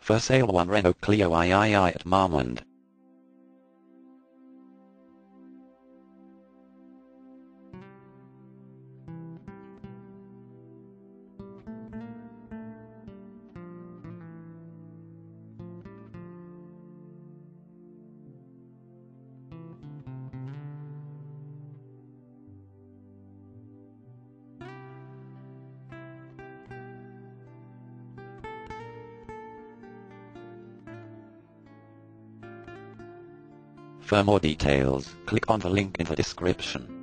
For sale one Renault Clio II at Marmande. For more details, click on the link in the description.